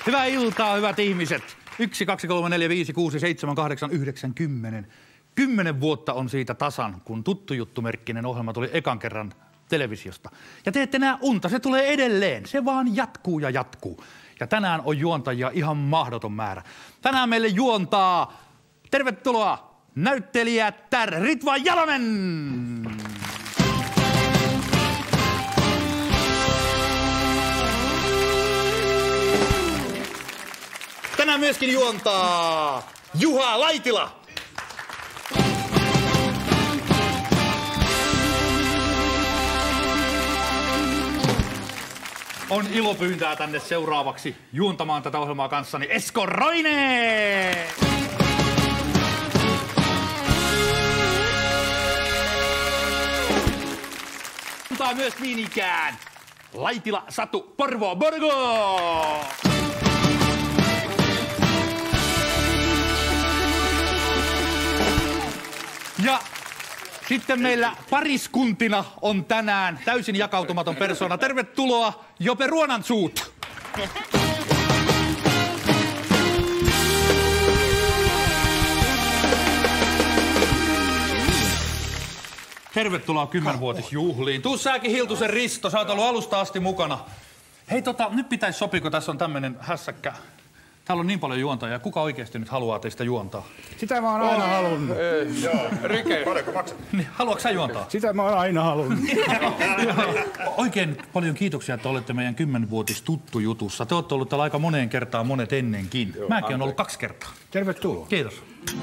Hyvää iltaa, hyvät ihmiset. 1, 2, 3, 4, 5, 6, 7, 8, 9, 10. 10 vuotta on siitä tasan, kun Tuttu Juttu-merkkinen ohjelma tuli ekan kerran televisiosta. Ja te ette näe unta, se tulee edelleen. Se vaan jatkuu ja jatkuu. Ja tänään on juontajia ihan mahdoton määrä. Tänään meille juontaa, tervetuloa, näyttelijätär Ritva Jalonen! Tänään myöskin juontaa Juha Laitila. On ilo pyyntää tänne seuraavaksi juontamaan tätä ohjelmaa kanssani Esko Roine! Juontaa myös niin ikään Laitila Satu Porvo Borgo! Ja sitten meillä pariskuntina on tänään täysin jakautumaton persona. Tervetuloa Jope Ruonansuut. Tervetuloa 10-vuotisjuhliin. Tuu säkin Hiltusen Risto, sä oot ollut alusta asti mukana. Hei nyt pitäisi sopia, kun tässä on tämmönen hässäkkä. Täällä on niin paljon juontajia. Kuka oikeasti nyt haluaa teistä juontaa? Sitä mä oon aina halunnut. Rike, paljonko maksat? Niin, haluatko sä juontaa? Sitä mä oon aina halunnut. Oikein paljon kiitoksia, että olette meidän 10-vuotis Tuttu Jutussa. Te olette ollut täällä aika moneen kertaan, monet ennenkin. Mäkin olen ollut 2 kertaa. Tervetuloa. Kiitos.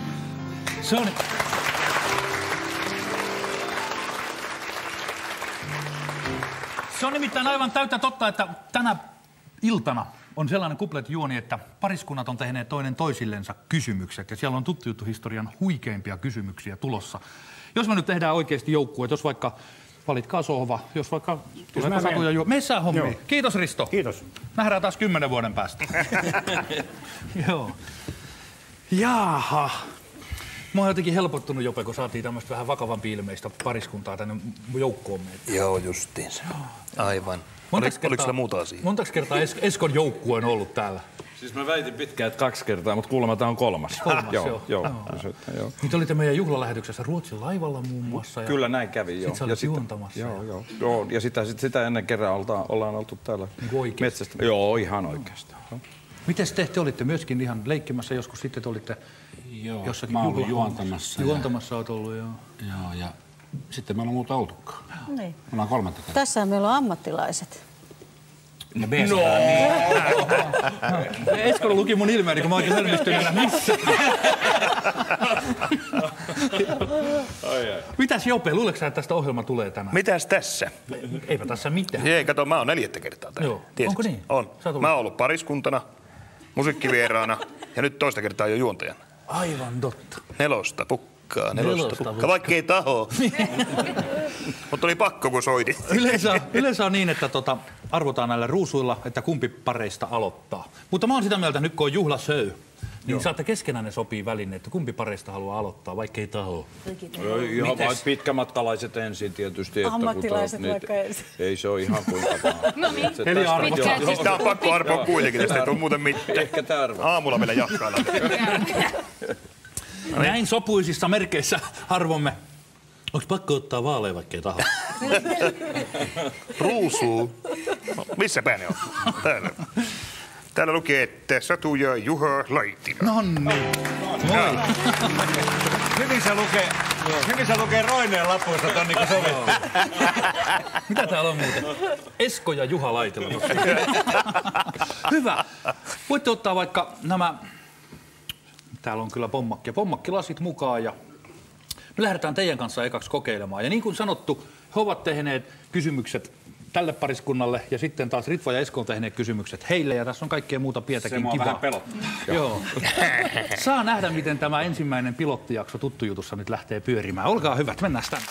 Se on nimittäin aivan täyttä totta, että tänä iltana on sellainen kupletjuoni, että pariskunnat on tehneet toinen toisillensa kysymykset. Ja siellä on Tuttu Juttu-historian huikeimpia kysymyksiä tulossa. Jos me nyt tehdään oikeasti joukkueet, jos vaikka valitkaa sohva, jos vaikka tuleeko Satuja juo. Messään hommiin. Joo. Kiitos Risto. Kiitos. Nähdään taas 10 vuoden päästä. Joo. Jaaha. Mä oon jotenkin helpottunut, Jope, kun saatiin tämmöistä vähän vakavampi ilmeistä pariskuntaa tänne joukkoomme. Joo, justiinsa. Aivan. Oliko sillä muuta asiaa? Montaks kertaa Eskon joukkue on ollut täällä? Siis mä väitin pitkään, että 2 kertaa, mutta kuulemma tää on 3. Joo. Nyt olitte meidän juhlalähetyksessä Ruotsin laivalla muun muassa. Ja kyllä näin kävi, joo. Sitten sä olit juontamassa. Joo. Ja sitä ennen kerran ollaan oltu täällä metsästä. Joo, ihan oikeastaan. Mites te olitte myöskin ihan leikkimässä joskus sitten te olitte jossakin mä oon juontamassa. Juontamassa oot ollut, joo. Joo, ja sitten meillä on muuta oltukaan. Niin. Meillä on 3 kertaa. Tässä meillä on ammattilaiset. No niin. Eskola luki mun ilmeeni, kun mä oikein hölmistyneenä missä. Mitäs Jope, luuletko sä, että tästä ohjelma tulee tänään? Mitäs tässä? Eipä tässä mitään. Ei, kato, mä oon 4. kertaa täällä. Joo. Onko niin? On. Mä oon ollut pariskuntana, musiikkivieraana ja nyt 2. kertaa jo juontajana. Aivan totta. 4 pukkaa, vaikka ei taho. Mutta oli pakko, kun soitit. Yleensä on niin, että arvotaan näillä ruusuilla, että kumpi pareista aloittaa. Mutta mä oon sitä mieltä, että nyt kun on juhlasöy, niin saatte keskenään ne sopii väline, että kumpi pareista haluaa aloittaa, vaikka ei taho. Ihan vain pitkämatkalaiset ensin tietysti. Ammattilaiset vaikka ensin. Ei se ole ihan kuinka paha. No niin. Siis tää on pakko arpoa kuitenkin, tästä ei tule muuten mitään. Ehkä tää arvoa. Aamulla vielä jahkailla. Näin sopuisissa merkeissä arvomme. Onks pakko ottaa vaaleja, vaikka ei taho? Ruusuu. Missä päin ne on? Täällä. Täällä lukee, että Satu ja Juha Laitila. Nonni. Moi. Hyvin se lukee Roineen lapuista ton niin kuin sovittu. Mitä täällä on muuten? Esko ja Juha Laitila. Hyvä. Voitte ottaa vaikka nämä... Täällä on kyllä pommakkilasit mukaan ja me lähdetään teidän kanssa ekaksi kokeilemaan. Ja niin kuin sanottu, he ovat tehneet kysymykset tälle pariskunnalle ja sitten taas Ritva ja Esko on tehneet kysymykset heille ja tässä on kaikkea muuta pientäkin kivaa. Se mua vähän pelottaa. Joo. Saa nähdä, miten tämä ensimmäinen pilottijakso Tuttu Jutussa nyt lähtee pyörimään. Olkaa hyvät, mennään tänne.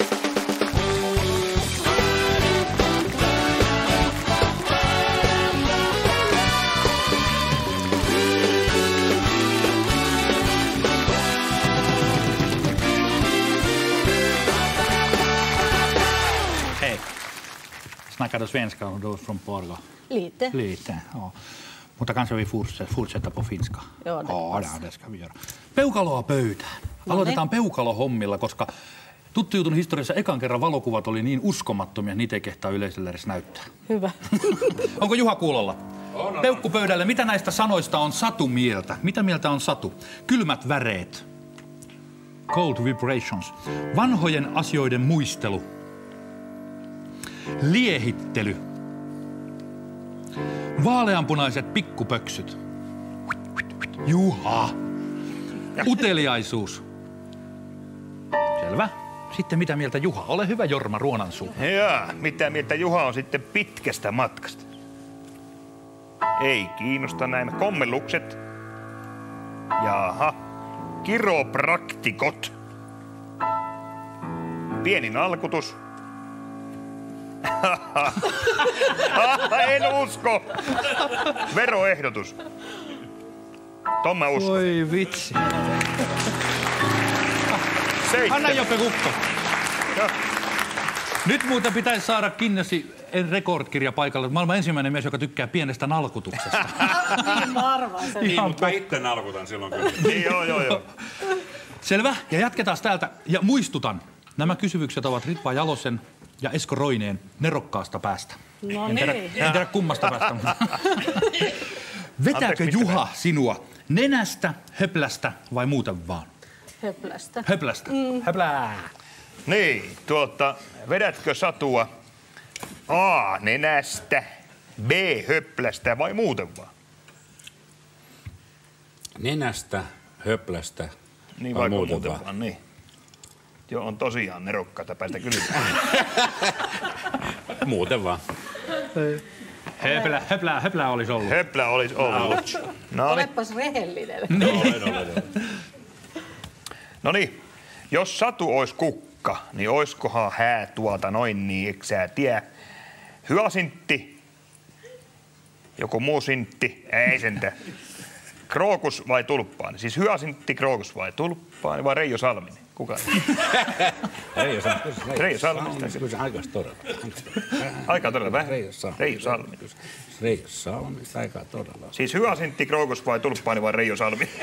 Snackar du svenska och då från Portugal? Lite. Lite, ja. Mutta kanske vi fortsätta på finska. Joo, det ska vi göra. Peukaloa pöytään. Aloitetaan peukalohommilla, koska Tuttu jutun historiassa ekan kerran valokuvat oli niin uskomattomia, niitä ei kehtaa yleisölle edes näyttää. Hyvä. Onko Juha kuulolla? Peukku pöydälle. Mitä näistä sanoista on Satu mieltä? Mitä mieltä on Satu? Kylmät väreet. Cold vibrations. Vanhojen asioiden muistelu. Liehittely. Vaaleanpunaiset pikkupöksyt. Juha. Uteliaisuus. Selvä. Sitten mitä mieltä Juha? Ole hyvä, Jorma Ruonansuu. Jaa, mitä mieltä Juha on sitten pitkästä matkasta? Ei kiinnosta nämä kommellukset. Jaha, kiropraktikot. Pieni nalkutus. En usko. Veroehdotus. Ton mä uskon. Oi vitsi. 7. Anna Joppe Kukko. Joo. Nyt muuten pitäisi saada Guinnessin rekordkirja paikalle. Maailman ensimmäinen mies, joka tykkää pienestä nalkutuksesta. Niin mä arvaan sen. Niin, mutta mä itse nalkutan silloin kyllä. Niin, joo. Selvä. Ja jatketaan täältä. Ja muistutan, nämä kysymykset ovat Ritva Jalosen ja Esko Roineen nerokkaasta päästä. No En niin. tiedä kummasta päästä. Vetääkö Juha sinua nenästä, höplästä vai muuten vaan? Höplästä. Höplästä. Höplää. Niin, vedätkö Satua A. nenästä, B. höplästä vai muuten vaan? Nenästä, höplästä Niin, vai vaikka muuten vaan. niin. Joo, on tosiaan nerokkaita päästä kyllä. Muuten vaan. Höplää olisi ollut. Höplä olisi ollut. No niin. Olepas rehellinen. No niin, jos Satu ois kukka, niin oiskohan hää niin, eikö sä tiedä? Hyasintti, joku muu sintti, ei sentä. Krookus vai tulppaani? Siis hyasintti, krookus vai tulppaani vai Reijo Salminen? Kuka? Reijo Salminen. Kyllä se aika todella. Aika todella vähän. Reijo Salminen. Reijo Salminen. Reijo Salminen, aika todella. Siis hyasintti, krookus vai tulppaani vai Reijo Salminen?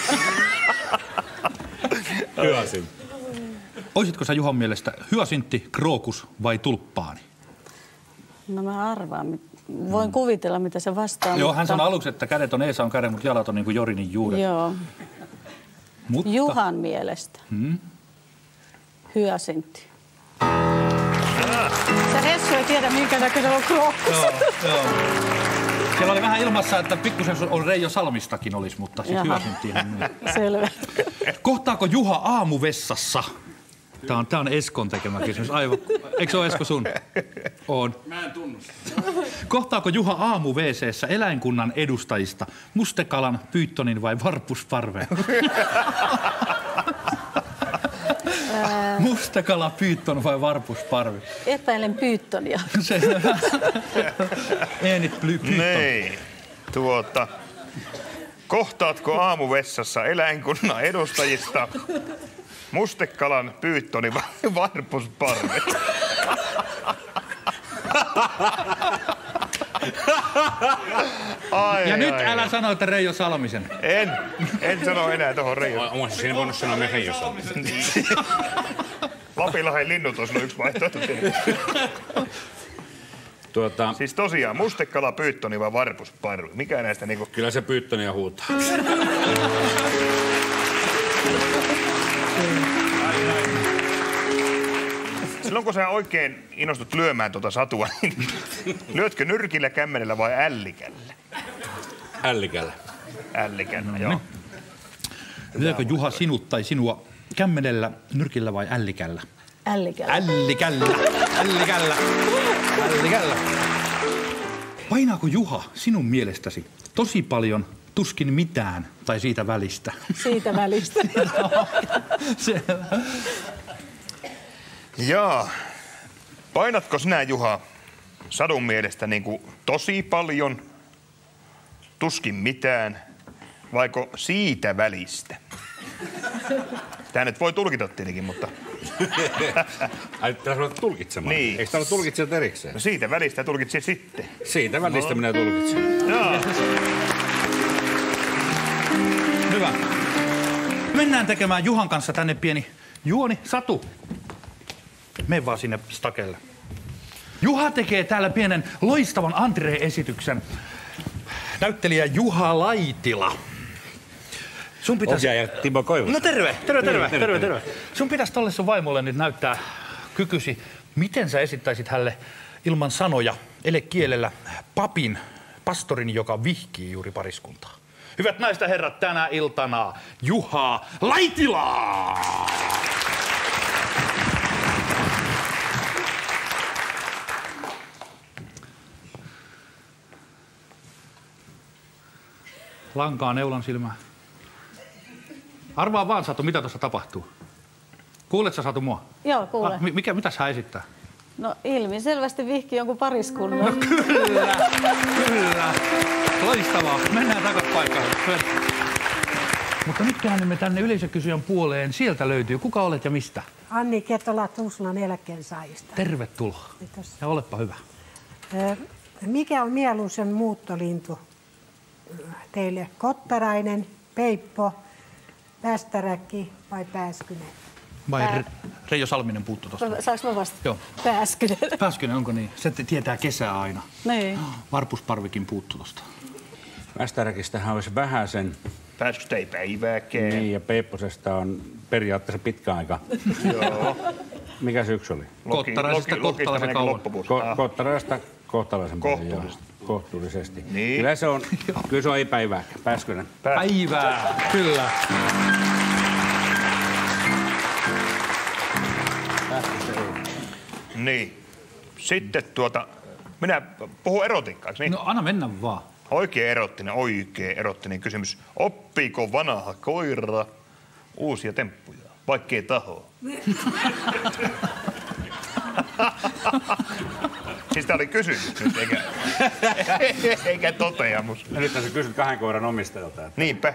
Hyasintti. Oisitko sä Juhan mielestä hyasintti, krookus vai tulppaani? No mä arvaan. Voin kuvitella, mitä se vastaa. Joo, mutta... hän sanoi aluksi, että kädet on Eesaun käden, mutta jalat on niin kuin Jorinin juuret. Joo. Mutta... Juhan mielestä. Hyasintti. Se Hessu ei tiedä, minkä näköinen on krookus. Joo. Siellä oli vähän ilmassa, että pikkusen on Reijo Salmistakin olisi, mutta siis hyasinttihän niin. Selvä. Kohtaako Juha aamuvessassa? Tää on Eskon tekemä kysymys. Aivan. Eikö se ole Esko sun? On. Mä en tunnusta. Kohtaako Juha aamu-WC:ssä eläinkunnan edustajista mustekalan, pyyttonin vai varpusparveen? Mustekala, pyytton vai varpusparvi? Epäilen pyyttonia. Selvä. Enit pyytton. Niin, kohtaatko aamuvessassa eläinkunnan edustajista mustekalan, pyyttoni vai varpusparve? Ja nyt älä sano, että Reijo Salmisen. En sano enää tohon Reijo. Oon siinä voinut sanoa myös Reijo Salmisen. Lapinlahden linnut olisi yksi vaihtoehto. Siis tosiaan, mustekala, pyyttoni vai varpusparvi? Mikä näistä niinku... Kyllä se pyyttöniä huutaa. Silloin kun sä oikein innostut lyömään tuota Satua, niin lyötkö nyrkillä, kämmenellä vai ällikällä? Ällikällä. Ällikällä, joo. Lyökö Juha sinut tai sinua kämmenellä, nyrkillä vai ällikällä? Ällikällä. Ällikällä. Painaako Juha sinun mielestäsi tosi paljon, tuskin mitään tai siitä välistä? Siitä välistä. Selvä. Jaa. Painatko sinä, Juha, Sadun mielestä niinku tosi paljon, tuskin mitään, vaiko siitä välistä? Tää nyt voi tulkita tietenkin, mutta... Ai, pitäisi olla tulkitsemaan. Niin. Eikö tää ole tulkitsijat erikseen? No siitä välistä tulkitsi sitten. Siitä välistä minä tulkitsen. Jaa. Mennään tekemään Juhan kanssa tänne pieni juoni. Satu, mene vaan sinne stakelle. Juha tekee täällä pienen loistavan Andre-esityksen. Näyttelijä Juha Laitila. Sun pitäisi... Ohjaaja Timo Koivusta. No terve. Sun pitäisi tolle sun vaimolle nyt näyttää kykysi, miten sä esittäisit hänelle ilman sanoja, elekielellä, pastorin, joka vihkii juuri pariskuntaa. Hyvät naiset ja herrat, tänä iltana Juha Laitila! Lankaa neulan silmään. Arvaa vaan, Satu, mitä tuossa tapahtuu. Kuuletko, Satu, mua? Joo, kuulen. Mitäs hän esittää? No ilmiselvästi vihki jonkun pariskunnan. No kyllä. Loistavaa. Mennään takas paikalle. Mutta nyt käännymme tänne yleisökysyjän puoleen. Sieltä löytyy. Kuka olet ja mistä? Anni Ketola Tuusulan eläkkeensaajista. Tervetuloa. Kiitos. Ja olepa hyvä. Mikä on mieluisen muuttolintu teille? Kottarainen, peippo, päästäräkki vai pääskynen? Vai Reijo Salminen puuttu tuosta? Saanko mä vastata? Joo. Pääskynen. Pääskynen, onko niin? Se tietää kesää aina. Niin. Varpusparvikin puuttu tuosta. Västäräkistähän olisi vähäsen. Pääskystä ei päivääkään. Niin, ja Peipposesta on periaatteessa pitkä aika. Joo. Mikä se yksi oli? Kottaraisesta kohtalaisen kauan. Kottaraisesta kohtalaisen paljon. Kohtuullisesti. Niin. Kyllä se on ei päivääkään. Pääskynen. Päivää, kyllä. Niin. Sitten minä puhun erotiikkaa, niin? No anna mennä vaan. Oikein erottinen kysymys. Oppiiko vanha koira uusia temppuja, vaikkei taho? Siis tää oli kysymys nyt, eikä toteamus. Ja nyt sä kysyt 2 koiran omistajalta. Että... Niinpä.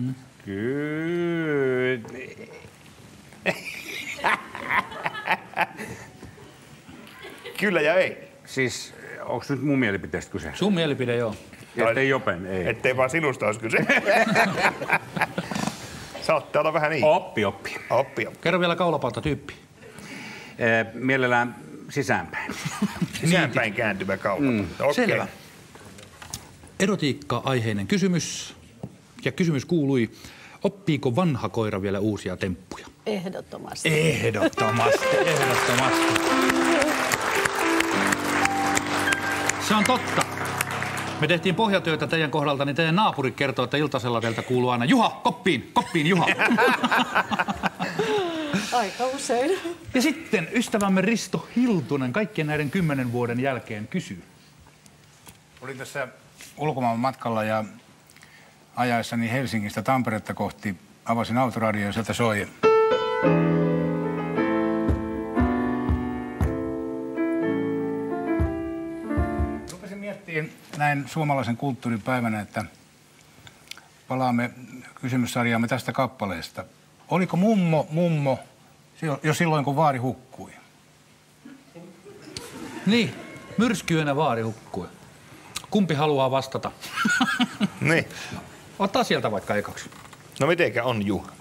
Kyllä. Kyllä ja ei. Siis, onks nyt mun mielipiteestä kyse? Sun mielipide, joo. Ettei Jopen, ei. Ettei vaan sinusta olisi kyse. Saattaa olla vähän niin. Oppi. Kerro vielä kaulapalta tyyppi. Mielellään sisäänpäin. Sisäänpäin kääntyvä kaula. Okay. Selvä. Erotiikka-aiheinen kysymys. Ja kysymys kuului, oppiiko vanha koira vielä uusia temppuja? Ehdottomasti. Ehdottomasti. Se on totta. Me tehtiin pohjatyötä teidän kohdalta, niin teidän naapuri kertoo, että iltasella teiltä kuuluu aina Juha, koppiin, Juha. Aika usein. Ja sitten ystävämme Risto Hiltunen kaikkien näiden 10 vuoden jälkeen kysyy. Olin tässä ulkomaan matkalla ja ajaessani Helsingistä Tamperetta kohti avasin autoradio ja sieltä soi. Rupesin miettimään näin suomalaisen kulttuuripäivänä, että palaamme kysymyssarjaamme tästä kappaleesta. Oliko mummo jo silloin, kun vaari hukkui? Niin, myrskyyönä vaari hukkui. Kumpi haluaa vastata? Niin. Ottaa sieltä vaikka ekaksi. No mitenkä on Juha?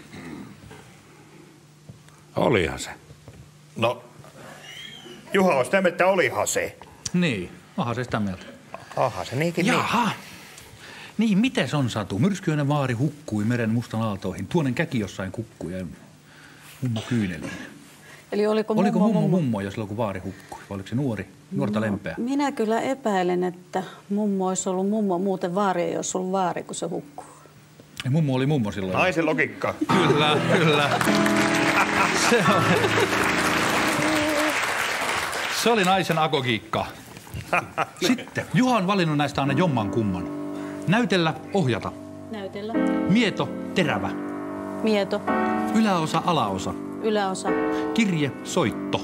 Olihan se. No, Juha on sitä mieltä, että olihan se. Niin, onhan se sitä mieltä. Aha, se niinkin Jaha. Niin, miten se on, Satu? Myrskyinen vaari hukkui meren mustan aaltoihin. Tuonen käki jossain kukkui ja mummo kyyneliin. Eli oliko mummo jo silloin, kun vaari hukkui? Vai oliko se nuorta lempeä? Minä kyllä epäilen, että mummo olisi ollut mummo. Muuten vaari ei olisi ollut vaari, kun se hukkuu. Ja mummo oli mummo silloin. Naisen logiikka. Kyllä. Se oli naisen agogiikka. Sitten Juha on valinnut näistä aina jomman kumman. Näytellä, ohjata. Näytellä. Mieto, terävä. Mieto. Yläosa, alaosa. Yläosa. Kirje, soitto.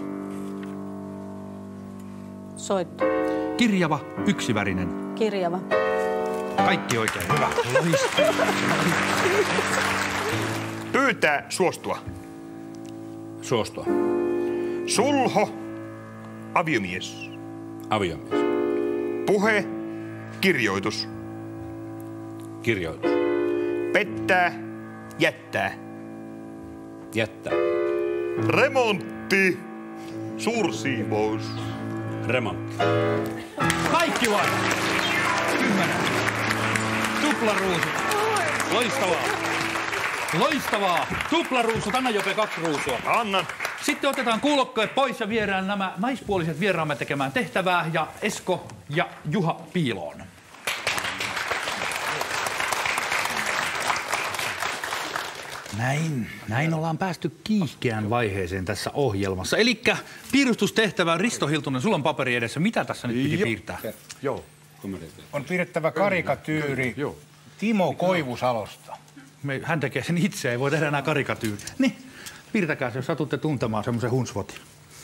Soitto. Kirjava, yksivärinen. Kirjava. Kaikki oikein. Hyvä. Loistavaa. Pyytää suostua. Suostua. Sulho, aviomies. Aviomies. Puhe, kirjoitus. Kirjoitus. Pettää, jättää. Jättää. Remontti. Suursiivous. Remontti. Kaikki vai? 10. Tuplaruusu. Loistavaa. Loistavaa. Tuplaruusut. Anna Jope 2 ruusua. Annan. Sitten otetaan kuulokkeet pois ja viedään nämä naispuoliset vieraamme tekemään tehtävää ja Esko ja Juha piiloon. Näin ollaan päästy kiihkeään vaiheeseen tässä ohjelmassa. Elikkä piirustustehtävä, Risto Hiltunen, sulla on paperi edessä. Mitä tässä nyt piti piirtää? Joo. On piirrettävä karikatyyri Timo Koivusalosta. Hän tekee sen itse, ei voi tehdä enää karikatyyriä. Niin, piirtäkää se, jos satutte tuntemaan semmoisen hunsvotin.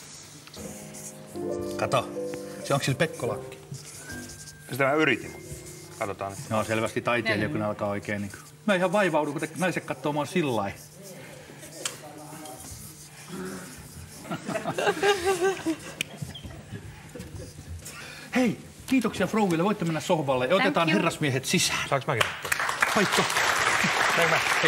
Kato, se onko sillä Pekkolakki? Sitä mä yritin. Katsotaan. No selvästi taiteilija, kun alkaa oikein niin. Mä ihan vaivaudun, kun naiset katsoo mua sillai. Hei, kiitoksia Frouville. Voitte mennä sohvalle ja otetaan herrasmiehet sisään. Saanko mäkin? Paikka. Hei.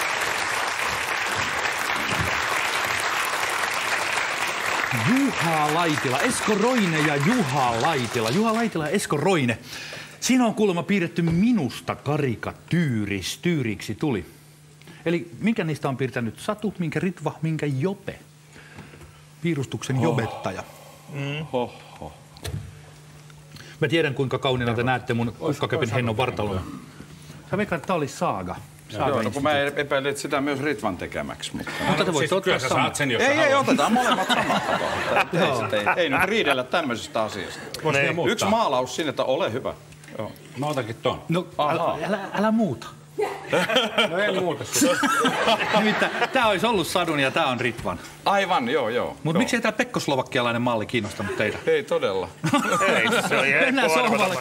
Juha Laitila, Esko Roine ja Juha Laitila. Juha Laitila ja Esko Roine. Siinä on kuulemma piirretty minusta karikatyyriksi tuli. Eli minkä niistä on piirtänyt Satu, minkä Ritva, minkä Jope? Piirustuksen jobettaja. Mä tiedän, kuinka kauniina te näette mun kukkaköpin hennon vartaloja. Sä veikkaat, että tää olisi Saaga. Joo, kun mä epäilin sitä myös Ritvan tekemäksi. Mutta te voitte ottaa samat. Ei, otetaan molemmat samat. Ei nyt riidellä tämmöisestä asiasta. Yksi maalaus sinne, että ole hyvä. Joo. Mä otankin ton. No, älä muuta. No ei muuta. Nimittäin tää olisi ollut Sadun ja tää on Ritvan. Aivan, joo. Mutta miksi ei tää pekkoslovakialainen malli kiinnostanut teitä? Ei todella. Ei, se oli Mennään sohvalle.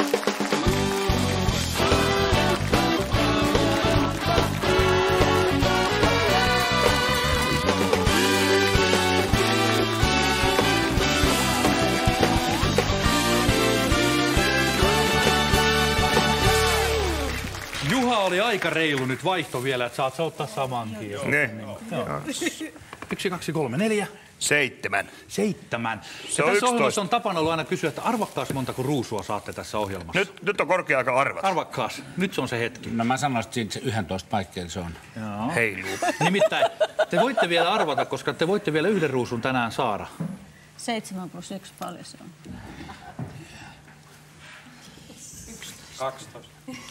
Juha oli aika reilu nyt vaihto vielä, että saat ottaa saman tien. Ne. 1, 2, 3, 4. 7. 7. Se on tässä 11. ohjelmassa on tapana ollut aina kysyä, että arvakkaas montako ruusua saatte tässä ohjelmassa. Nyt on korkea aika arvata. Arvakkaas. Nyt se on se hetki. No mä sanoisin, että siinä se 11 paikkeilla se on. Joo. Heiluu. Nimittäin te voitte vielä arvata, koska te voitte vielä yhden ruusun tänään saada. 7 + 1, paljon se on? 12.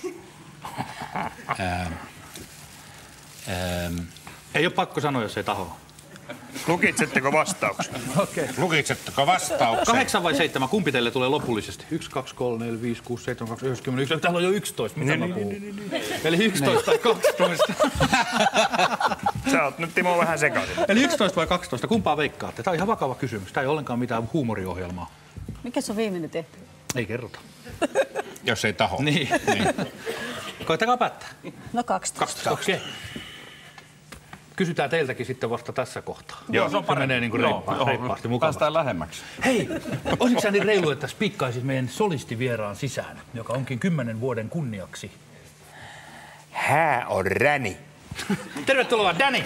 Ei ole pakko sanoa, jos ei taho. Lukitsetteko vastauksen? Okei. Lukitsetteko vastauksen? 8 vai 7? Kumpi teille tulee lopullisesti? 1, 2, 3, 4, 5, 6, 7, 8, 9, 10. Täällä on jo 11. Mitä mä puhun? Eli 11 tai 12. Sä oot nyt Timo vähän sekaisin. Eli 11 vai 12? Kumpaa veikkaatte? Tämä on ihan vakava kysymys. Tämä ei ole ollenkaan mitään huumoriohjelmaa. Mikä se on viimeinen tehtävä? Ei kerrota. Jos ei taho. Niin. Koittakaa päättää. No 12. 12. Okei. Kysytään teiltäkin sitten vasta tässä kohtaa. Joo, se on parempi. Menee niin kuin reippaasti mukavasti. Päästään lähemmäksi. Hei, olisiko sä niin reilu, että spiikkaisit meidän solistivieraan sisään, joka onkin 10 vuoden kunniaksi? Hää on räni. Tervetuloa, Danny!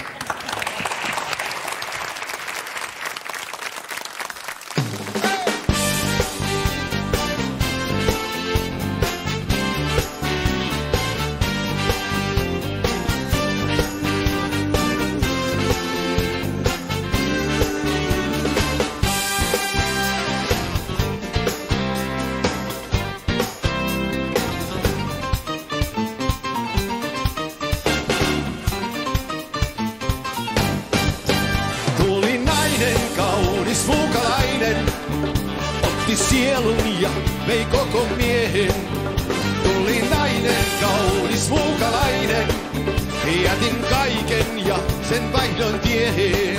Sielun ja vei koko miehen. Tuli nainen, kaunis muukalainen. Jätin kaiken ja sen vaihdoin tiehen.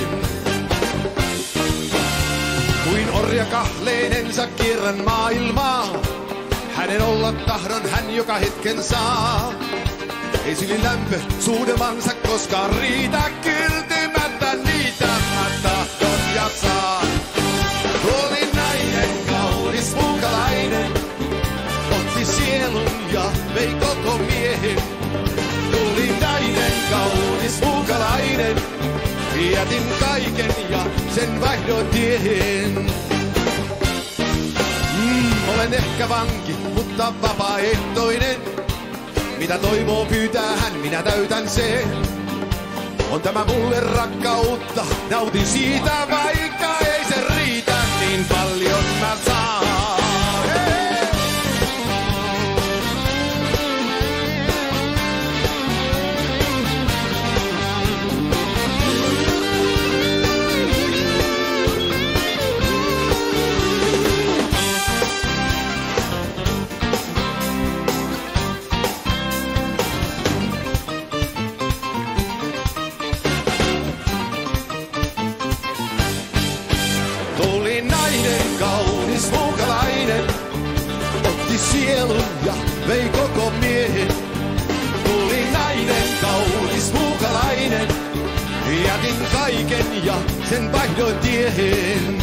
Kuin orja kahleinensa kierrän maailmaa. Hänen olla tahdon hän joka hetken saa. Ei syli lämpö suudemansa koskaan riitä. Kyltymättä niitä mä tahdon ja saan. Tuli nainen, kaunis muukalainen, otti sielun ja vei koko miehen. Tuli nainen, kaunis muukalainen, Jätin kaiken ja sen vaihdoin tiehen. Olen ehkä vanki, mutta vapaaehtoinen. Mitä toivoo pyytää hän, minä täytän sen. On tämä mulle rakkautta, nautin siitä, vaikka ei se riitä, niin paljon mä saan. Sielun ja vei koko miehen. Tuli nainen, kaunis muukalainen. Jätin kaiken ja sen vaihdoin tiehen.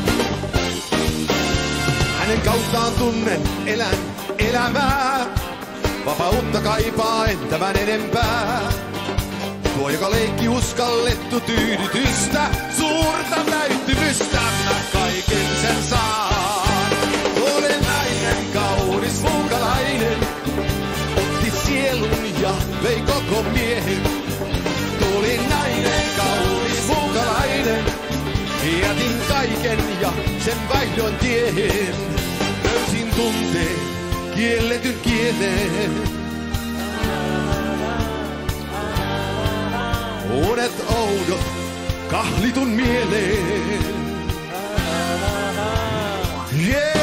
Hänen kauttaan tunnen, elän elämää. Vapautta kaipaa en tämän enempää. Tuo joka leikki uskallettu tyydytystä. Suurta täyttymystä mä kaiken sen saan. Olen nainen, kaunis muukalainen. Otti sielun ja vei koko miehen. Tuli nainen, kaunis muukalainen. Jätin kaiken ja sen vaihdoin tiehen. Löysin tunteen, kielletyn kielen. Unet oudot, kahlitun mieleen. Yeah!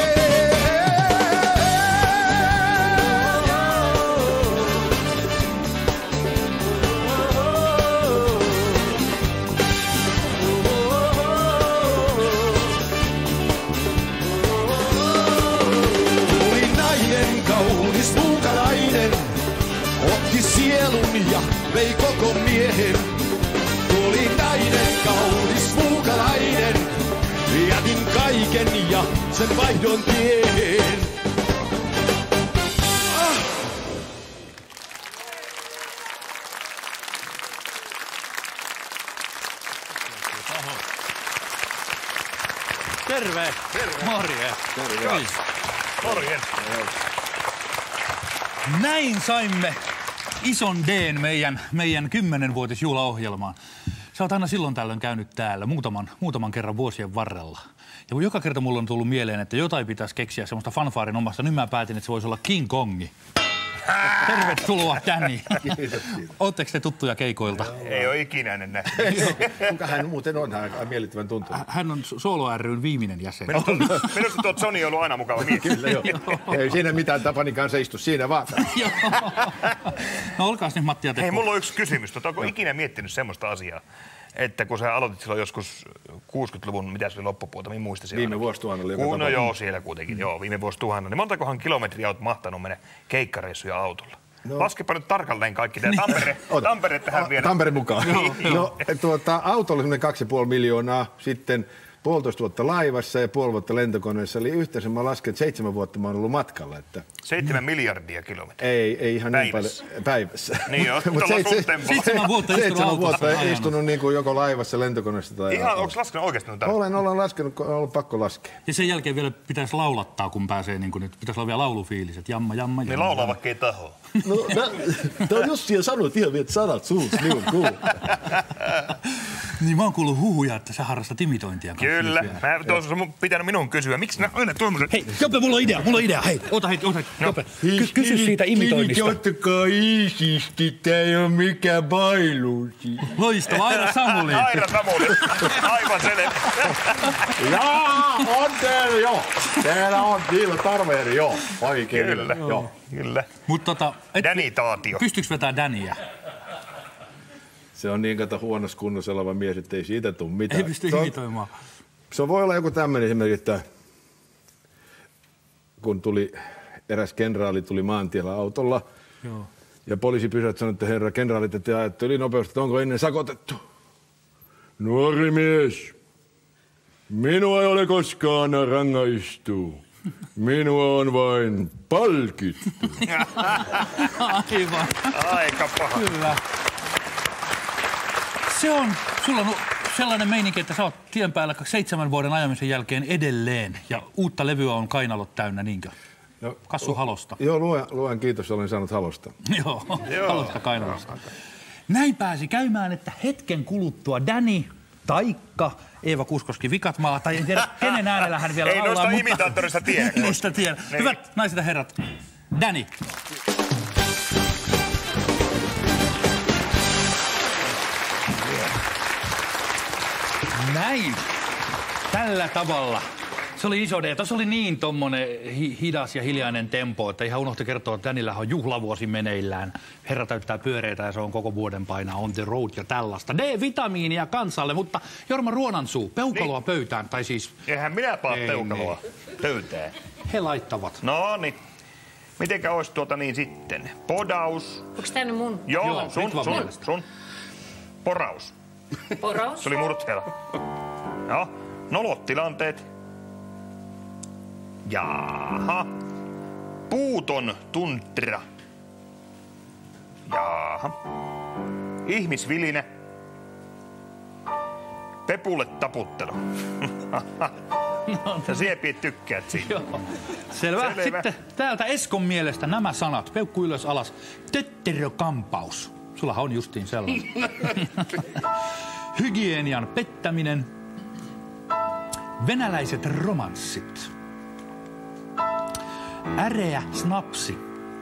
Otti sielun ja vei koko miehen. Tuli nainen, kaunis muukalainen. Jätin kaiken ja sen vaihdon tien. Terve! Terve! Morje! Terve! Morje! Näin saimme ison D:n meidän 10-vuotisjuhlaohjelmaan. Sä oot aina silloin tällöin käynyt täällä muutaman kerran vuosien varrella. Ja joka kerta mulla on tullut mieleen, että jotain pitäisi keksiä semmoista fanfaarin omasta, niin mä päätin, että se voisi olla King Kongi. Tervetuloa, Danny. Ootteko te tuttuja keikoilta? Ei ole ikinä ennen nähty. Kuka hän muuten on? Hän on miellyttävän tuntunut. Hän on Solo ry:n viimeinen jäsen. Minusta tuo Johnny on ollut aina mukava mies. Kyllä joo. Ei siinä mitään, Tapanin kanssa istu siinä vaan. No olkaas nyt Matti ja Teppo. Hei, mulla on yksi kysymys. Onko ikinä miettinyt semmoista asiaa, että kun sä aloitit silloin joskus 60-luvun, mitä se oli loppupuolta, minä muistin siellä. Viime vuosituhannella. No joo, siellä kuitenkin, joo, viime vuosituhannella. Niin montakohan kilometriä olet mahtanut mennä keikkareissuja autolla? No. Laskepa nyt tarkalleen kaikki tämä Tampere tähän vielä. Tampere mukaan. No, auto oli semmoinen 2,5 miljoonaa, sitten 1,5 vuotta laivassa ja 0,5 vuotta lentokoneessa. Eli yhteensä mä lasken, että 7 vuotta mä oon ollut matkalla. Että 7 miljardia kilometriä. Ei ihan päivässä. Niin paljon. Päivässä. Niin joo, tuolla 7 vuotta istunut niin kuin joko laivassa, lentokoneessa tai ihan, onko laskenut oikeasti? Olen laskenut, on ollut pakko laskea. Ja sen jälkeen vielä pitäisi laulattaa, kun pääsee, niin kuin nyt pitäisi olla vielä laulufiiliset. Jamma, jamma, jamma. Niin laulaa vaikka ei taho. No, tää on Jussi ja sanoit ihan vielä sanat suussa, niin on kuullut. Niin mä oon kuullut huhuja, että sä harrastat imitointia. Kyllä. Tuossa on pitänyt minun kysyä. Miksi nämä aina tuommoiset? Hei, Jope, mulla on idea. Hei, ota. Jope, kysy siitä imitoinnista. Ottakaa iisisti, tää ei oo mikään bailuusi. Loistava, Aira Samuli. Aivan selvä. Jaa, on teillä joo. Teillä on Niilo Tarveeri joo. Oikein. Kyllä. Mutta Danny-taatio. Pystyykö vetää Dannyä? Se on niin kato huonossa kunnossa oleva mies, ettei siitä tule mitään. Ei pysty imitoimaan. Se voi olla joku tämmöinen esimerkiksi, että kun eräs kenraali tuli maantiellä autolla, joo. Ja poliisi pysäytti sanoi, että herra kenraali, että te ajatte ylinopeutta, että onko ennen sakotettu? Nuori mies, minua ei ole koskaan rangaistu. Minua on vain palkittu. Aivan. Aika paha. Kyllä. Sulla on sellainen meininki, että sä oot tien päällä 7 vuoden ajamisen jälkeen edelleen. Ja uutta levyä on kainalot täynnä, niinkö? No, Kassu Halosta. Joo, luen kiitos, olen saanut Halosta. Joo, Halosta kainalosta. Näin pääsi käymään, että hetken kuluttua Danny taikka Eeva Kuuskoski Vikatmaa, tai en tiedä, kenen äänellä hän vielä laulaa. Ei noista imitaattorista tiedä. Niistä tiedä. Hyvät naiset ja herrat, Danny. Näin. Tällä tavalla. Se oli iso D. Tuossa oli niin tommonen hidas ja hiljainen tempo, että ihan unohti kertoa, että Dannyllä on juhlavuosi meneillään. Herra täyttää pyöreitä ja se on koko vuoden painaa on the road ja tällaista. D-vitamiinia kansalle, mutta Jorma Ruonansuu, peukaloa niin pöytään, tai siis... Eihän minä paa peukaloa pöytään. He laittavat. No niin. Mitenkä ois niin sitten? Podaus. Onks tää nyt mun? Joo, sun. Poraus. Poraus? Se oli murteella. Joo. Nolotilanteet. Jaha. Puuton tuntra. Jaha. Ihmisviline. Pepulle taputtelu. Sä siepiet tykkäät siitä. Joo. Selvä. Sitten täältä Eskon mielestä nämä sanat. Peukku ylös alas. Tötterökampaus. Sullahan on justiin sellainen. Hygienian pettäminen. Venäläiset romanssit. Äreä snapsi.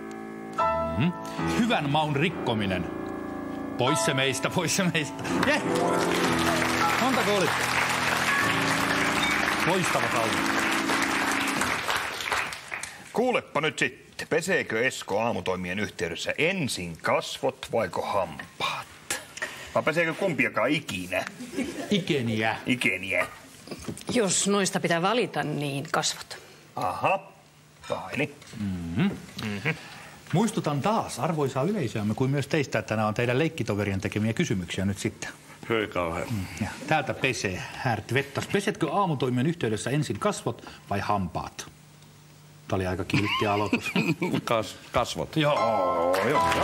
Hyvän maun rikkominen. Pois se meistä, pois se meistä. Yeah. Montako oli? Loistava laulu. Kuulepa nyt sitten, peseekö Esko aamutoimien yhteydessä ensin kasvot vaiko hampaat? Vai peseekö kumpiakaan ikinä? Ikeniä. Jos noista pitää valita, niin kasvot. Aha, paini. Muistutan taas arvoisaa yleisöämme kuin myös teistä, että nämä on teidän leikkitoverien tekemiä kysymyksiä nyt sitten. Hei kauhean. Täältä pesee Härt Vettas. Pesetkö aamutoimien yhteydessä ensin kasvot vai hampaat? Tämä oli aika kiltti aloitus. Kasvot. Joo.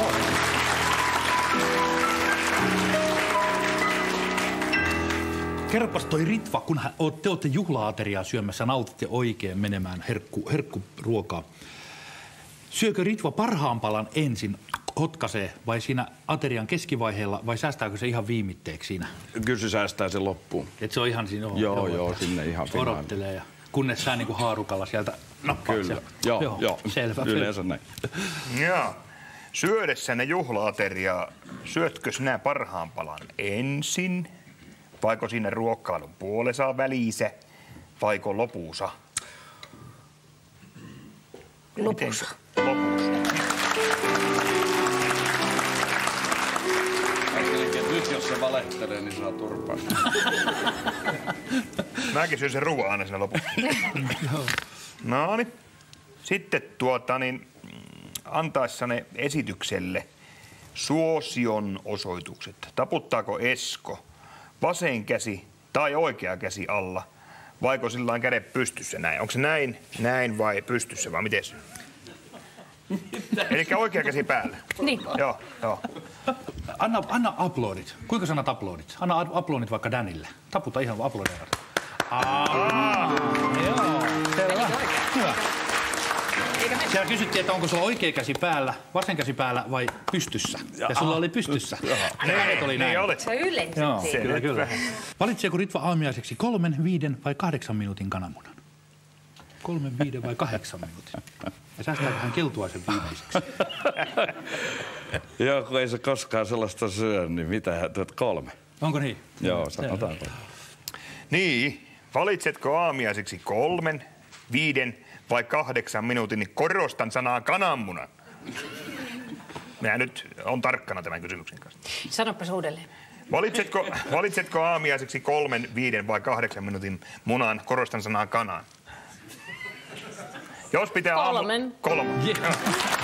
Kerropas toi Ritva, kun te olette juhla-ateriaa syömässä, nautitte oikein menemään herkkuruokaa. Syökö Ritva parhaan palan ensin, hotkaisee, vai siinä aterian keskivaiheella, vai säästääkö se ihan viimitteeksi siinä? Kyllä se säästää sen loppuun. Et se on ihan siinä? Joo, sinne ihan finaan. Odottelee ja kunnes sä niinku haarukalla sieltä nappaat. Kyllä, joo. Selvä. Yleensä näin. Joo. Syödessänne juhla-ateriaa, syötkö sinä parhaan palan ensin? Vaiko siinä ruokailun puolessa välissä? Vaiko lopussa? Lopussa. Nyt jos se valehtelee, niin saa turpaa. Mäkin syön sen ruoan aina siinä lopussa. Nooni. Sitten antaessanne esitykselle suosion osoitukset. Taputtaako Esko vasen käsi tai oikea käsi alla? Vaiko sillain kädet pystyssä näin? Onko se näin vai pystyssä vai miten? Elikkä oikea käsi päällä. Niin. Joo. Anna aplodit. Kuinka sanat aplodit? Anna aplodit vaikka Danille. Taputa ihan aplodeilla. Joo. Selvä. Hyvä. Siellä kysyttiin, että onko sulla oikea käsi päällä, vasen käsi päällä vai pystyssä. Ja sulla oli pystyssä. Ne oli näin. Se yleensä. Joo, kyllä. Valitseeko Ritva aamiaiseksi 3, 5 vai 8 minuutin kananmunan? 3, 5 vai 8 minuutin? Ja säästääkö hän keltuaisen viimeiseksi? Joo, kun ei se koskaan sellaista syö, niin mitä, 3. Onko niin? Joo, sanotaan. Niin, valitsetko aamiaiseksi 3, 5 vai 8 minuutin, niin korostan sanaa kananmunan. Minä nyt on tarkkana tämän kysymyksen kanssa. Sanopas uudelleen. Valitsetko aamiaiseksi 3, 5 vai 8 minuutin munan, korostan sanaa kanan? Jos pitää 3. 3. Yeah.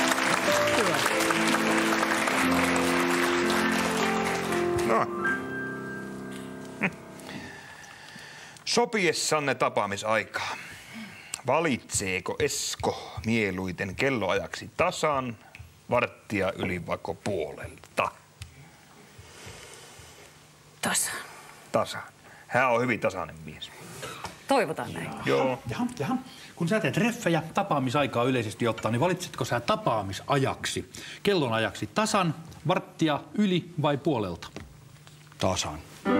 No. Sopiessanne tapaamisaikaa. Valitseeko Esko mieluiten kelloajaksi tasan, varttia yli vaiko puolelta? Tasan. Tasan. Hän on hyvin tasainen mies. Toivotaan näin. Joo. Jaha. Kun sä teet treffejä tapaamisaikaa yleisesti ottaen, niin valitsitko sä tapaamisajaksi, kellonajaksi tasan, varttia, yli vai puolelta? Tasan.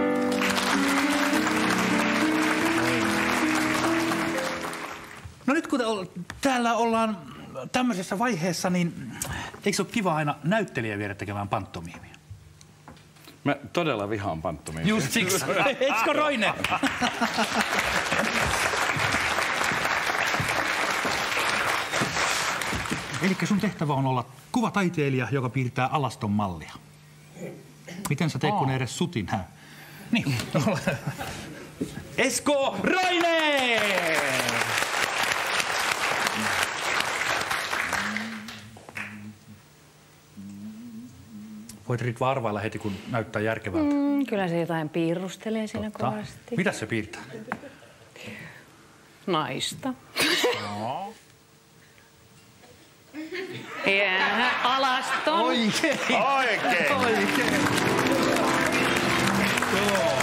No nyt kun täällä ollaan tämmöisessä vaiheessa, niin eikö se ole kiva aina näyttelijä viedä tekemään panttomiimia? Mä todella vihaan panttomiimia. Just siksi. Eikö Roine? Elikkä sun tehtävä on olla kuvataiteilija, joka piirtää alaston mallia. Miten sä teet, kun ei edes sutin hää? Niin. Esko Roine! Voit Ritva arvailla heti, kun näyttää järkevältä. Kyllä se jotain piirustelee siinä kovasti. Mitä se piirtää? Naista. Ja alaston. Oikein. Joo.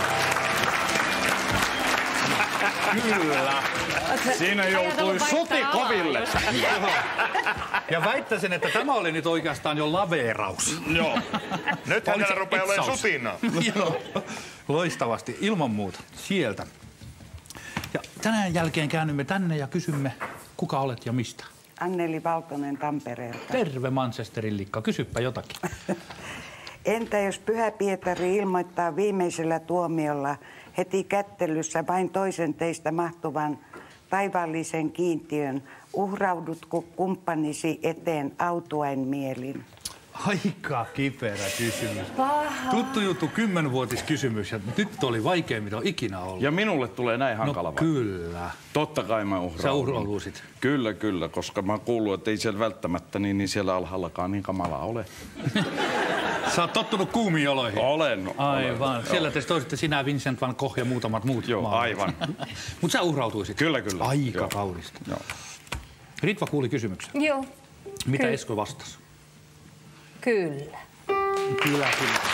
Kyllä. Siinä joutui suti koville. Ja väittäisin, että tämä oli nyt oikeastaan jo laveeraus. Joo. Nyt hänellä rupeaa olemaan sutina. Joo. Loistavasti, ilman muuta. Sieltä. Ja tänään jälkeen käännymme tänne ja kysymme, kuka olet ja mistä? Anneli Valtonen Tampereelta. Terve Manchesterin likka, kysyppä jotakin. Entä jos Pyhä Pietari ilmoittaa viimeisellä tuomiolla heti kättelyssä vain toisen teistä mahtuvan taivaallisen kiintiön, uhraudutko kumppanisi eteen autuain mielin? Aika kiperä kysymys. Tuttu juttu, 10-vuotiskysymys ja nyt oli vaikein, mitä on ikinä ollut. Ja minulle tulee näin hankala vai? Kyllä. Totta kai mä uhraudun. Sä uhrauduisit. Kyllä, koska mä oon kuullut, että ei siellä välttämättä niin siellä alhaallakaan niin kamalaa ole. Sä oot tottunut kuumiin oloihin. Olen. Aivan. Siellä te toisitte sinä, Vincent van Gogh ja muutamat muut. Joo, aivan. Mutta sä uhrautuisit. Kyllä. Aika kaunista. Joo. Ritva kuuli kysymyksen. Joo. Mitä Esko vastasi? Kyllä. Kyllä.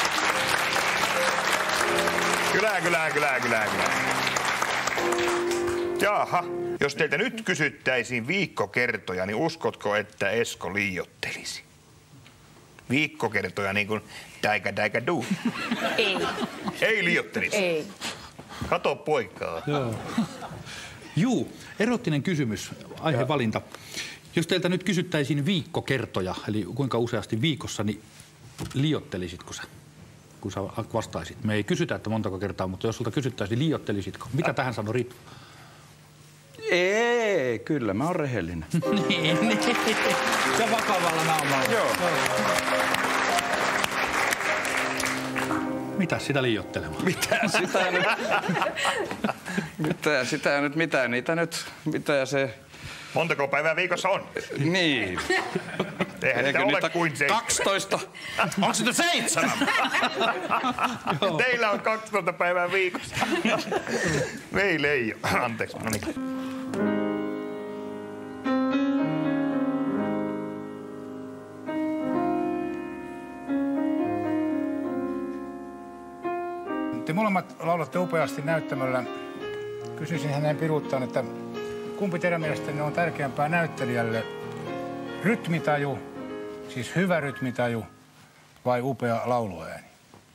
Jaha, jos teiltä nyt kysyttäisiin viikkokertoja, niin uskotko, että Esko liioittelisi? Viikkokertoja niin kuin daika du. Ei. Ei liioittelisi? Ei. Kato poikaa. Joo. Juu, erottinen kysymys, aihevalinta. Jos teiltä nyt kysyttäisiin viikkokertoja, eli kuinka useasti viikossa, niin liioittelisitko sä, kun sä vastaisit? Me ei kysytä, että montako kertaa, mutta jos sulta kysyttäisiin, niin liioittelisitko? Mitä tähän sanoi Ritva? Ei, kyllä, mä oon rehellinen. niin. Ja vakavalla naamalla. Joo. Mitä sitä liioittelemaan? Mitä se... Montako päivää viikossa on? Niin. Eihän niitä ole kuin 12. Onko sitä 7? Teillä on 12 päivää viikossa. Meillä ei ole. Anteeksi, no niin. Te molemmat laulatte upeasti näyttämöllä. Kysyisin hänen piruuttaan, että kumpi teidän mielestänne on tärkeämpää näyttelijälle? Rytmitaju, siis hyvä rytmitaju, vai upea lauluääni?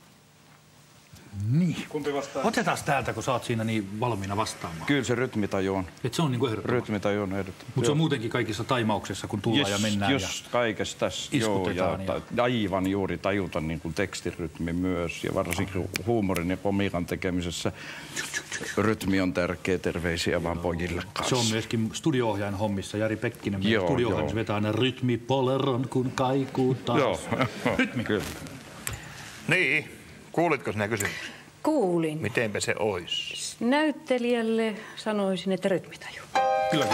Niin. Kumpi vastaa? Otetaan täältä, kun sä oot siinä niin valmiina vastaamaan. Kyllä se rytmitaju on. Et se on niinku ehdottomasti. Rytmitaju on ehdottomasti. Mutta se on muutenkin kaikissa taimauksissa, kun tullaan ja mennään just kaikessa tässä. Joo, ja aivan juuri tajuta niin kuin tekstirytmi myös. Ja varsinkin huumorin ja komiikan tekemisessä rytmi on tärkeä. Terveisiä vaan pojille kanssa. Se on myöskin studio-ohjaajan hommissa. Jari Pekkinen meidän studio-ohjaajan vetää aina rytmipoleron, kun kaikuu taas. Joo. Rytmi. Kyllä. Niin. Kuulitko sinä kysymyksen? Kuulin. Mitenpä se ois? Näyttelijälle sanoisin, että rytmitaju. Kyllä.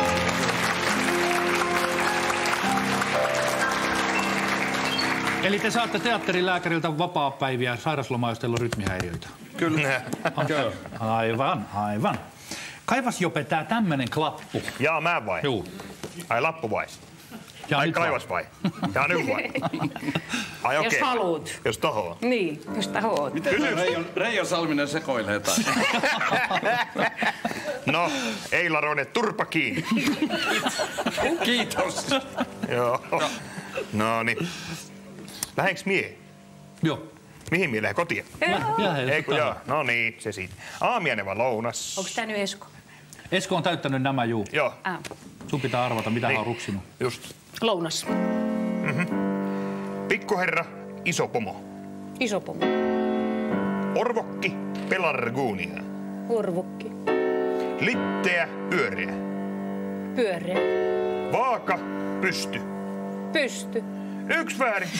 Eli te saatte teatterilääkäriltä vapaapäiviä sairaslomaa, jos teillä on rytmihäiriöitä. Kyllä. Aivan. Kaivas Jope tää tämmönen klappu. Jaa, mä vai? Juu. Ai lappu vai? Jaa, ai kaivas vai? Jaa, nyt vai? Ai okei. Jos haluut. Jos tohon. Niin, jos tahoot. Miten Reijo Salminen sekoilee taas? No, Eila Rone, turpa kiinni. Kiitos. Joo. No niin. Lähdeks mie? Joo. Mihin mie lähden? Kotiin? Ei kun joo. No niin, se siitä. Aamiainen vai lounas? Onko tää nyt Esko? Esko on täyttänyt nämä juu. Joo. Sun pitää arvata, mitä Niin. hän on ruksinut. Just. Lounas. Pikkuherra, iso pomo. Iso pomo. Orvokki, pelarguunia. Orvokki. Litteä, pyöreä. Pyöreä. Vaaka, pysty. Pysty. Yksi väärin.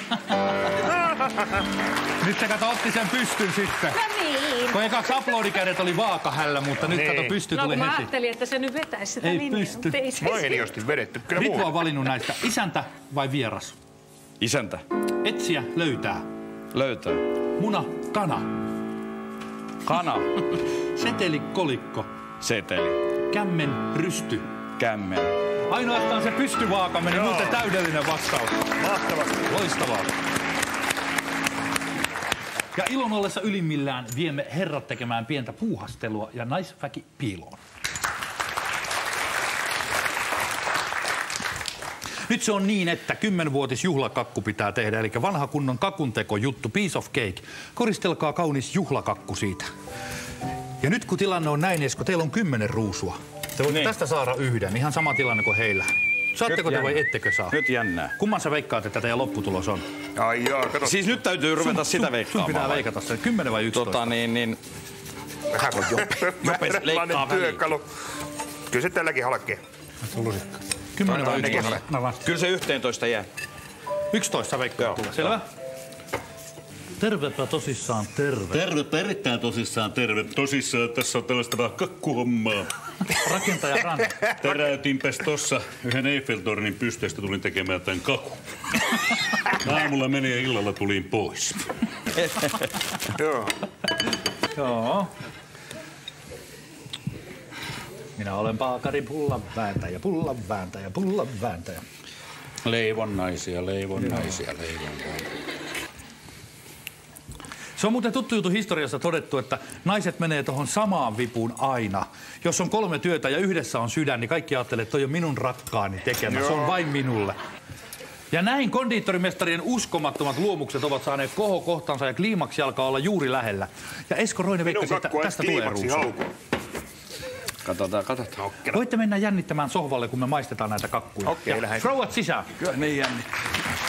Nyt se kato otti sen pystyn sitten. No niin. Kun ekaksi aplodikädet oli vaakahällä, mutta nyt Niin. kato pysty No tuli kun mä heti. ajattelin, että se nyt vetäisi sitä Ei linjaa, pysty. mutta ei se Mainiosti vedetty. Kyllä Ritva on muu. valinnut näistä isäntä vai vieras. Isäntä. Etsiä, löytää. Löytää. Muna, kana. Kana. Seteli, kolikko. Seteli. Kämmen, rysty. Kämmen. Ainoastaan se pystyvaaka meni, muuten täydellinen vastaus. Mahtavasti. Loistavaa. Ja ilon ollessa ylimmillään viemme herrat tekemään pientä puuhastelua ja naisväki piiloon. Nyt se on niin, että 10-vuotisjuhlakakku pitää tehdä, eli vanha kunnon kakuntekojuttu, piece of cake. Koristelkaa kaunis juhlakakku siitä. Ja nyt kun tilanne on näin, Esko, teillä on 10 ruusua. Te voitte tästä saada yhden, ihan sama tilanne kuin heillä. Saatteko te vai ettekö saa? Nyt jännää. Kumman sä veikkaat, että teidän lopputulos on? Ai joo, kato. Siis nyt täytyy ruveta sitä veikkaamaan. Sun pitää veikata se. 10 vai 11? Vähän kuin Jopes leikkaa väliin. työkalu. Kyllä se tälläkin halkee. 10 vai Nekin 11? hale. Kyllä se 11 jää. 11 veikkaa tulee. Selvä? Tervepä tosissaan terve. Terve, erittäin tosissaan terve. Tosissaan tässä on tällaista vähän kakkuhommaa. Rakentaja Ranne. Täräytinpäs tossa yhden Eiffeltornin pysteestä tulin tekemään tämän kakun. Aamulla meni ja illalla tulin pois. Joo. Joo. Minä olen paakari pullan vääntäjä, pullan vääntäjä, pullan vääntäjä. Leivonnaisia, leivonnaisia, leivonnaisia. Se on muuten tuttu juttu historiassa todettu, että naiset menee tuohon samaan vipuun aina. Jos on 3 työtä ja yhdessä on sydän, niin kaikki ajattelee, että toi on minun rakkaani tekemä. Se on vain minulle. Ja näin kondiittorimestarien uskomattomat luomukset ovat saaneet kohokohtansa ja kliimaksi alkaa olla juuri lähellä. Ja Esko Roine veikkasi, että tästä tulee ruusu. Katsotaan. Voitte mennä jännittämään sohvalle, kun me maistetaan näitä kakkuja. Okei, lähden. Rouvat sisään. Kyllä niin jännittää.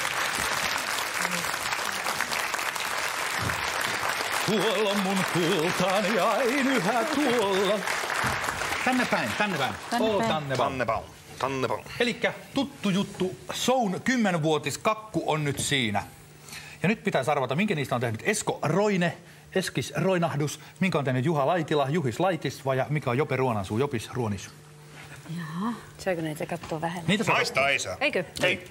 Tuolla mun kultaani ain yhä tuolla. Tänne päin. Tänne päin. Tanne päin. Elikkä tuttu juttu, Soun 10-vuotiskakku on nyt siinä. Ja nyt pitäisi arvata, minkä niistä on tehnyt Esko Roine, Eskis Roinahdus, minkä on tehnyt Juha Laitila, Juhis Laitis vai mikä on Jope Ruonansuu, Jopis Ruonis. Jaha. Saako niitä katsoa vähän? Niitä saa Maistaa ei saa. Eikö? Ei.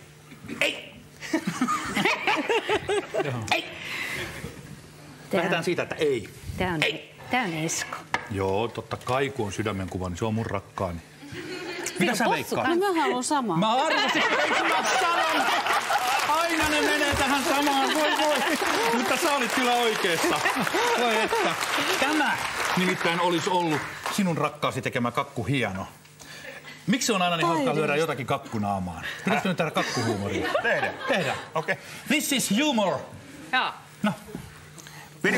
Lähdetään siitä, että ei. Tää on Esko. Joo, totta kai kun on sydämen kuva, niin se on mun rakkaani. Mitä sä veikkaat? No mä haluan samaa. Mä arvasin, että mä sanon. Aina ne menee tähän samaan, voi. Mutta sä olit kyllä oikeassa. Voi että. Tämä nimittäin olisi ollut sinun rakkaasi tekemä kakku hieno. Miksi on aina niin hauskaa lyödä jotakin kakkunaamaan? Pitäisikö nyt tehdä kakkuhuumoria? Tehdään. Okei. This is humor. Joo. No. Vini.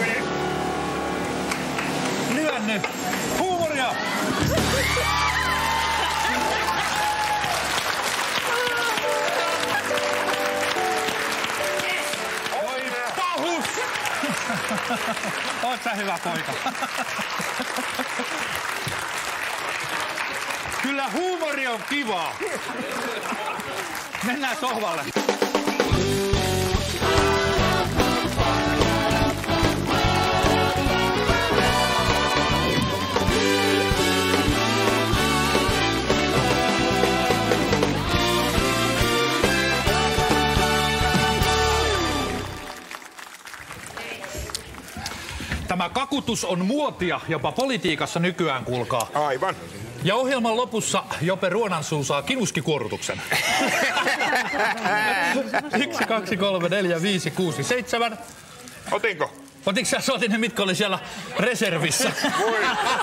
Lyö nyt. Huumoria! Oi pahus! Oot sä hyvä poika. Kyllä huumori on kivaa. Mennään sohvalle. Tämä kakutus on muotia jopa politiikassa nykyään, kuulkaa. Aivan. Ja ohjelman lopussa Jope Ruonansuu saa kinuskikuorrutuksen. 1, 2, 3, 4, 5, 6, 7. Otinko? Otinko sä? Sä otin ne, mitkä oli siellä reservissä. Ihan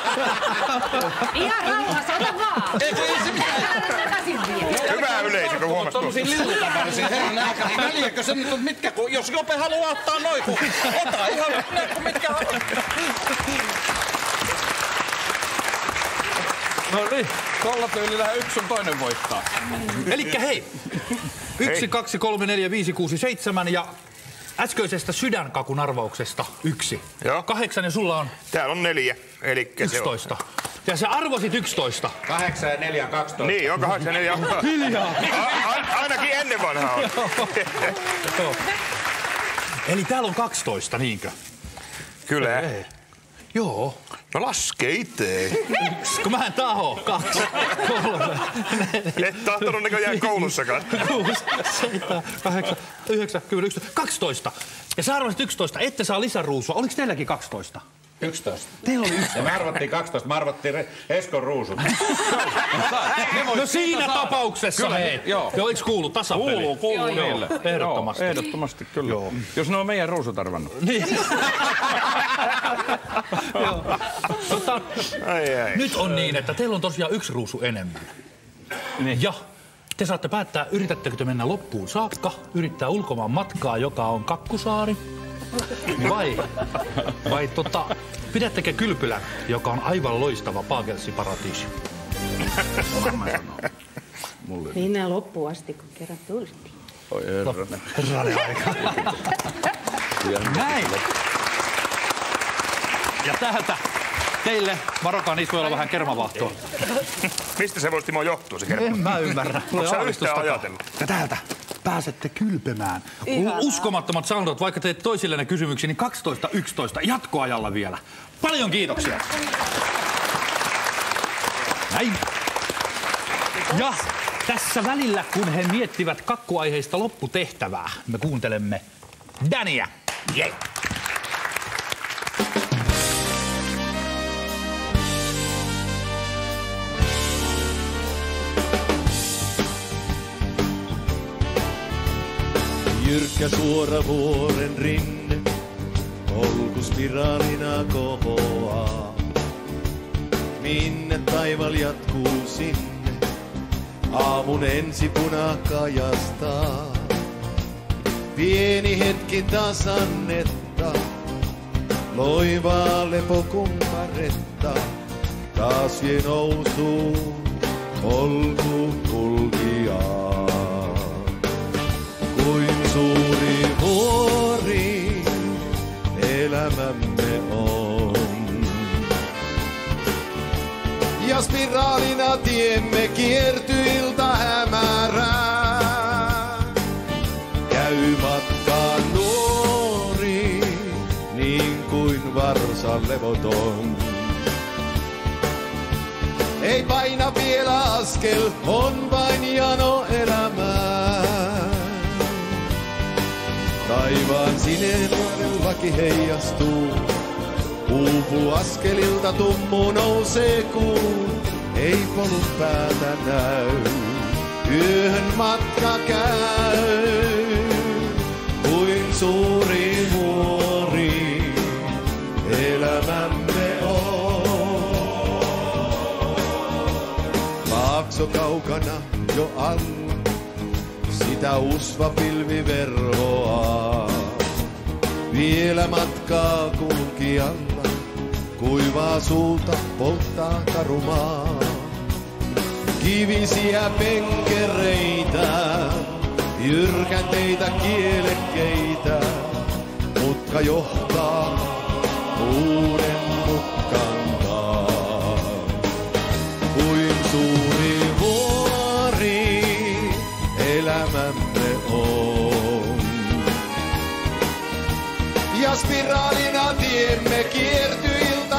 rauhassa, ota vaan. Ei se mitään. Hyvä yleisö, kun huomasit. Tommosia lillutavarisia herran aikana. Väliäkö se nyt on mitkä, jos Jope haluaa ottaa noin, kun ota ihan mitkä haluaa. No niin, tuolla tyylillä yksi on toinen voittaa. Elikkä hei, 1, 2, 3, 4, 5, 6, 7 ja äskeisestä sydänkakun arvauksesta 1. Joo. 8 ja sulla on? Täällä on 4, elikkä 11. Ja sä arvosit 11. 8 ja 4 on 12. Niin, on 8 ja 4. Hiljaa. Ainakin ennen vanhaa on. Eli täällä on 12, niinkö? Kyllä. Joo. No laske itse. 1, kun mä en taho. 2, 3, 4. Et tahtonut näköjään koulussakaan. 6, 7, 8, 9, 10, 11, 12. Ja sä arvasit 11, ette saa lisäruusua. Oliko teilläkin 12? 11. Teillä oli 11. Ja me arvattiin 12, me arvattiin Eskon ruusut. No siinä tapauksessa, kyllä, hei. Joo. Oliko kuullut tasapeli? Kuuluu niille. Ehdottomasti. Joo, ehdottomasti, kyllä. Joo. Jos ne on meidän ruusut arvannut. Niin. Ai. Nyt on niin, että teillä on tosiaan 1 ruusu enemmän. Niin. Ja te saatte päättää, yritättekö te mennä loppuun saakka, yrittää ulkomaan matkaa, joka on Kakkusaari, vai pidättekö Kylpylän, joka on aivan loistava Paagelsi-paratiisi? Mennään loppuun asti, kun kerran tultiin. Oi herranen. Herranen aika. Näin. Ja täältä teille, varokaa, niissä voi olla vähän kermavaahtoa. Mistä se voisi, Timo, johtua se kerma? En mä ymmärrä. Onko sä yhtään ajatellut? Ja täältä pääsette kylpemään. Uskomattomat saldot, vaikka teet toisillenne kysymyksiä, niin 12-11 jatkoajalla vielä. Paljon kiitoksia. Näin. Ja tässä välillä, kun he miettivät kakkuaiheista lopputehtävää, me kuuntelemme Dania. Yeah. Jyrkkä suora vuoren rinne, polkuspiraalina kohoaa. Minne taival jatkuu sinne, aamun ensipuna kajastaa. Pieni hetki tasannetta, loivaa lepokumparetta. Taas vie nousuun polku kulkijaa. Kuin suuri vuori elämämme on. Ja spiraalina tiemme kiertyiltä hämärää. Käy matkaan nuori, niin kuin varsan levoton. Ei paina vielä askel, on vain jano elämää. Taivaan sininen laki heijastuu, uupuu askelilta tummu nousee kuu. Ei polun päätä näy, yöhön matka käy. Kuin suuri vuori elämämme on. Laakso kaukana jo alla, sitä usva pilvi verhoaa. Vielä matkaa kulkijalla, kuivaa suuta polttaa karumaa. Kivisiä penkereitä, jyrkänteitä kielekkeitä. Mutka johtaa uuden mutkan taa. Kuin suuri vuori elämämme on. Ja spiraalina tiemme kiertyiltä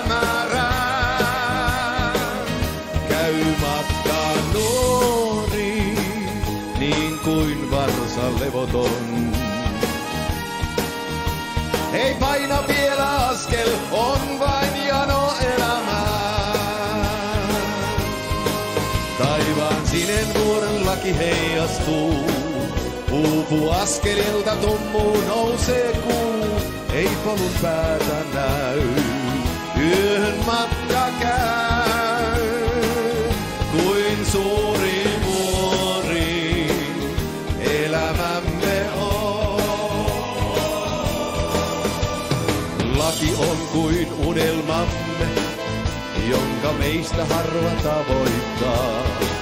hämärää. Käy matkaan nuori, niin kuin varsan levoton. Ei paina vielä askel, on vain jano elämää. laki heijastuu. Uupu askelilta tummuun nousee kuu, ei polun päätä näy. Yöhön matka käy, kuin suuri vuori elämämme on. Laki on kuin unelmamme, jonka meistä harva tavoittaa.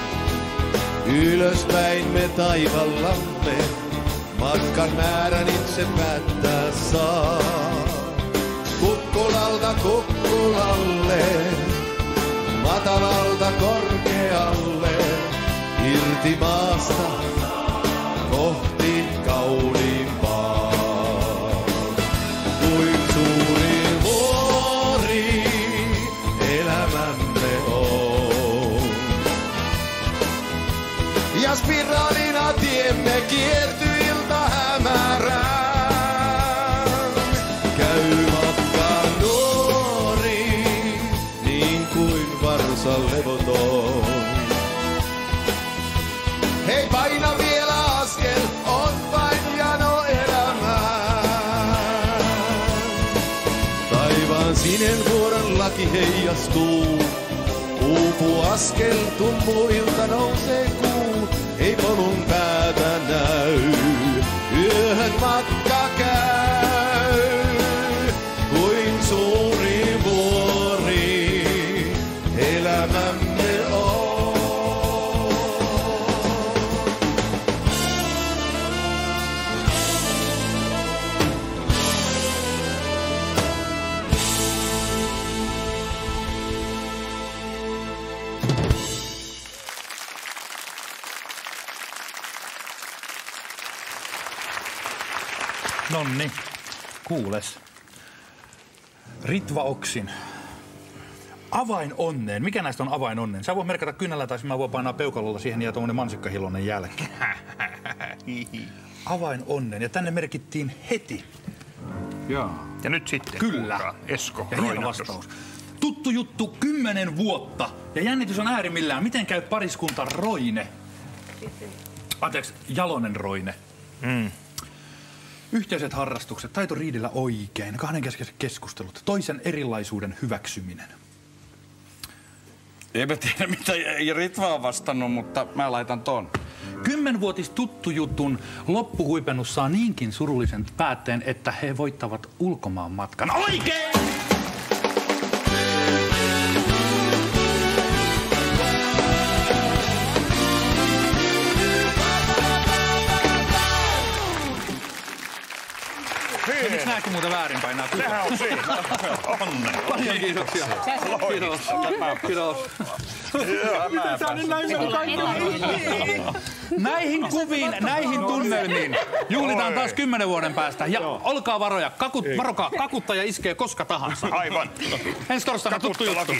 Ylöspäin me taivallamme, matkan määrän itse päättää saa. Kukkulalta kukkulalle, matalalta korkealle, irti maasta kohti kauniimpaa. Kuin suuri vuori elämämme on. Ja spiraalina tiemme kiertyy ilta hämärään. Käy matkaan nuori, niin kuin varsan levoton. Hei, paina vielä askel, on vain jano elämään. Taivaan sinenvuoren laki heijastuu. Uupu askel, tummuilta nousee kuu, ei polun päätä näy. Yöhön matka käy, kuin suuri vuori elämämme on. Nonni, kuules. Ritva Oksin. Avain onneen. Mikä näistä on avain onneen? Sä voit merkata kynällä tai mä voin painaa peukalolla siihen ja tuommoinen mansikkahilonen jälkeen. Avain onneen. Ja tänne merkittiin heti. Jaa. Ja nyt sitten. Kyllä. Esko. Ja hieno vastaus. Tuttu juttu 10 vuotta. Ja jännitys on äärimmillään. Miten käy pariskunta Roine? Anteeksi, Jalonen Roine. Yhteiset harrastukset, taito riidellä oikein, kahdenkeskeiset keskustelut, toisen erilaisuuden hyväksyminen. En mä tiedä, mitä Ritva on vastannut, mutta mä laitan ton. 10-vuotis tuttu jutun loppuhuipennus saa niinkin surullisen päätteen, että he voittavat ulkomaan matkan. Oikein! Miksi näetkö muuta väärinpäin nää kysymykset? Sehän on siinä. Onne. Paljon kiitoksia. Kiitos. Kiitos. Näihin kuviin, näihin tunnelmiin juhlitaan taas 10 vuoden päästä. Ja olkaa varoja, varokaa, kakuttaja iskee koska tahansa. Aivan. Ensi torstaina tuttu juttu.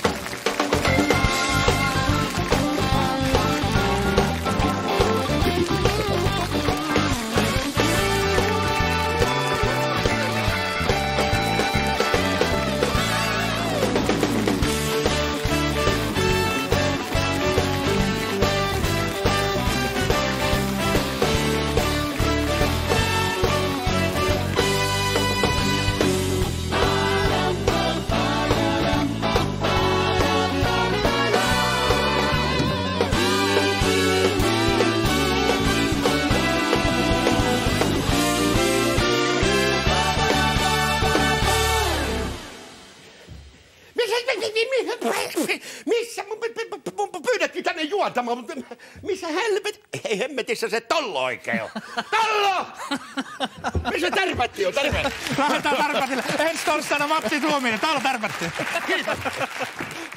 Missä mun pyydettiin tänne juontamaan, mutta missä ei hemmetissä se Tollo oikein on? Tollo! Missä Tärpätti on? Lähdetään Tärpätille. Ensi torstaina Matti Tuominen. Täällä Tärpätti. Kiitos.